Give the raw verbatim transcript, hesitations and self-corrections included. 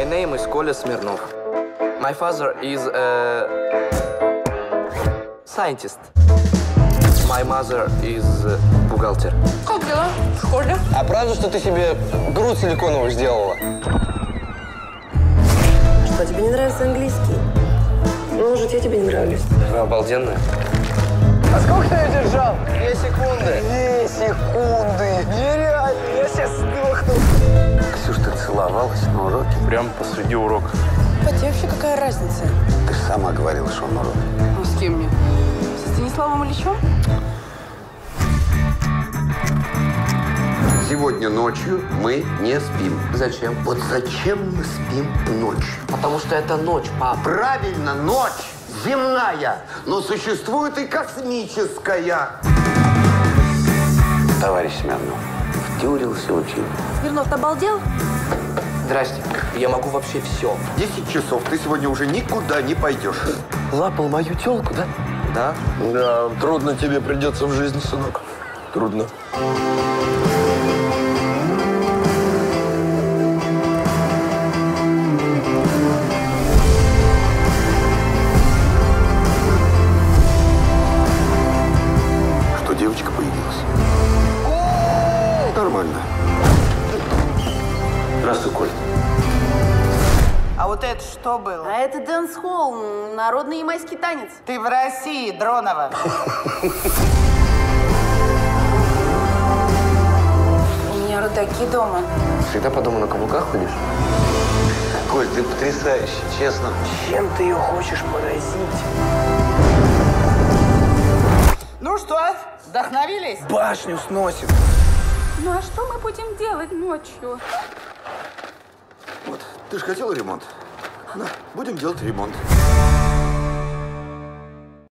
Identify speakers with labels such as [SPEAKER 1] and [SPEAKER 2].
[SPEAKER 1] name is Коля Смирнов. My father is a scientist. My mother is a бухгалтер.
[SPEAKER 2] Как дела в школе?
[SPEAKER 1] А правда, что ты себе грудь силиконовую сделала?
[SPEAKER 3] Что, тебе не нравится английский? Ну, может, я тебе не нравлюсь.
[SPEAKER 1] Вы обалденная.
[SPEAKER 4] А сколько ты ее держал?
[SPEAKER 1] Две секунды.
[SPEAKER 4] Две секунды. Нереально, я сейчас сдохну.
[SPEAKER 5] Ксюш, ты целовалась на уроке?
[SPEAKER 6] Прямо посреди урока.
[SPEAKER 3] А тебе вообще какая разница?
[SPEAKER 5] Ты же сама говорила, что он урод.
[SPEAKER 2] Ну, с кем мне? Со Станиславом Ильичем?
[SPEAKER 5] Сегодня ночью мы не спим.
[SPEAKER 1] Зачем?
[SPEAKER 5] Вот зачем мы спим ночью?
[SPEAKER 1] Потому что это ночь, пап.
[SPEAKER 5] Правильно, ночь земная, но существует и космическая. Товарищ Смирнов, втюрился очень.
[SPEAKER 3] Смирнов, ты обалдел?
[SPEAKER 1] Здрасте. Я могу вообще все.
[SPEAKER 5] Десять часов, ты сегодня уже никуда не пойдешь.
[SPEAKER 4] Лапал мою тёлку, да?
[SPEAKER 1] Да?
[SPEAKER 4] Да, трудно тебе придется в жизни, сынок. Трудно.
[SPEAKER 5] Что, девочка появилась? Нормально. Здравствуй, Коль.
[SPEAKER 7] А вот это что было?
[SPEAKER 2] А это дэнс-холл, народный ямайский танец.
[SPEAKER 7] Ты в России, Дронова.
[SPEAKER 2] У меня родаки дома.
[SPEAKER 1] Всегда по дому на каблуках ходишь?
[SPEAKER 5] Коль, ты потрясающий, честно.
[SPEAKER 4] Чем ты ее хочешь поразить?
[SPEAKER 7] Ну что, вдохновились?
[SPEAKER 4] Башню сносит.
[SPEAKER 2] Ну а что мы будем делать ночью?
[SPEAKER 5] Вот, ты же хотела ремонт. На, будем делать ремонт.